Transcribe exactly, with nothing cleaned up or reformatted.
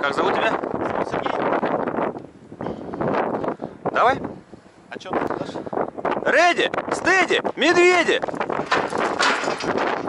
Как зовут тебя? Сергей. Давай. А что ты дашь? Реди, стеди, медведи!